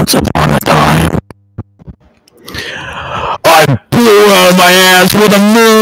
Once upon a time, I blew out my ass with a